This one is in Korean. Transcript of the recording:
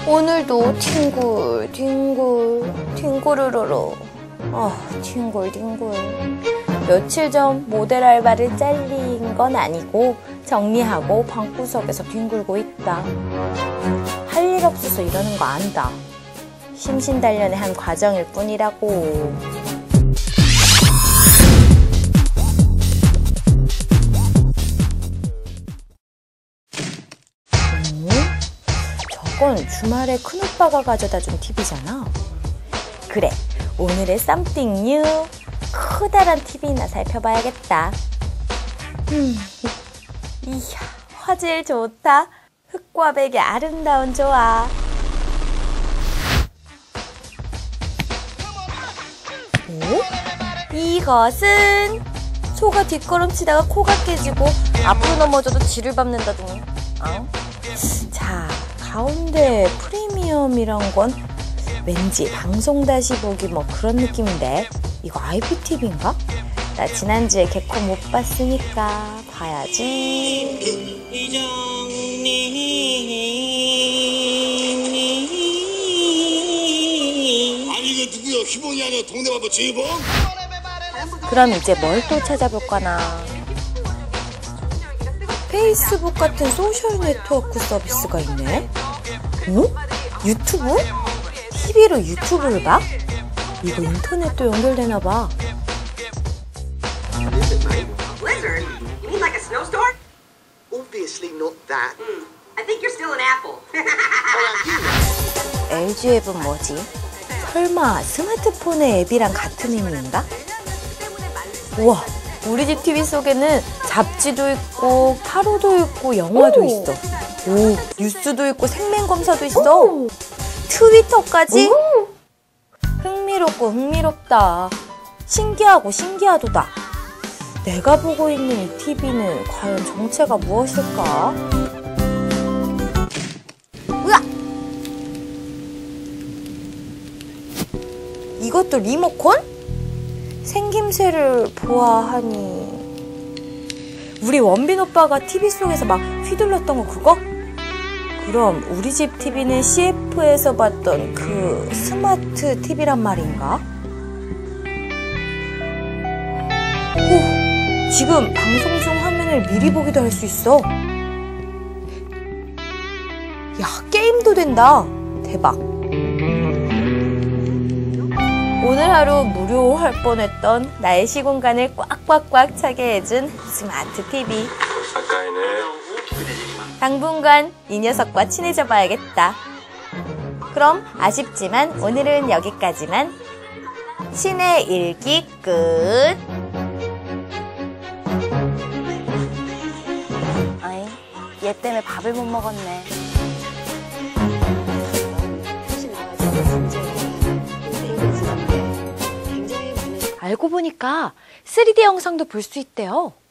오늘도 뒹굴 뒹굴 뒹구르르르. 뒹굴 뒹굴. 며칠 전 모델 알바를 잘린 건 아니고 정리하고 방구석에서 뒹굴고 있다. 할 일 없어서 이러는 거 안다. 심신단련의 한 과정일 뿐이라고. 저건 주말에 큰오빠가 가져다 준 TV잖아. 그래, 오늘의 something new, 커다란 TV나 살펴봐야겠다. 이야, 화질 좋다. 흙과 백의 아름다운 조화. 오? 이것은 소가 뒷걸음치다가 코가 깨지고 앞으로 넘어져도 쥐를 밟는다더니. 자, 가운데 프리미엄이란 건 왠지 방송 다시 보기 뭐 그런 느낌인데, 이거 IPTV인가? 나 지난주에 개콘 못 봤으니까 봐야지. 아니 이거 누구야? 희봉이 아니야? 동네바보 지희봉? 그럼 이제 뭘 또 찾아볼까나. 페이스북 같은 소셜 네트워크 서비스가 있네. 유튜브? TV로 유튜브를 봐? 이거 인터넷도 연결되나 봐. Blizzard? You mean like a snowstorm? Obviously not that. I think you're still an apple. LG 앱은 뭐지? 설마 스마트폰의 앱이랑 같은 의미인가? 우와, 우리 집 TV 속에는 잡지도 있고 타로도 있고 영화도 있어. 오, 뉴스도 있고 생명검사도 있어. 트위터까지? 흥미롭고 흥미롭다. 신기하고 신기하도다. 내가 보고 있는 이 TV는 과연 정체가 무엇일까? 으악! 이것도 리모컨? 생김새를 보아하니 우리 원빈 오빠가 TV 속에서 막 휘둘렀던 거 그거? 그럼 우리 집 TV는 CF에서 봤던 그 스마트 TV란 말인가? 오, 지금 방송 중 화면을 미리 보기도 할 수 있어. 야, 게임도 된다. 대박. 오늘 하루 무료할 뻔했던 나의 시공간을 꽉꽉꽉 차게 해준 스마트 TV. 당분간 이 녀석과 친해져 봐야겠다. 그럼 아쉽지만 오늘은 여기까지만. 신의 일기 끝. 아이, 얘 때문에 밥을 못 먹었네. 알고 보니까 3D 영상도 볼 수 있대요.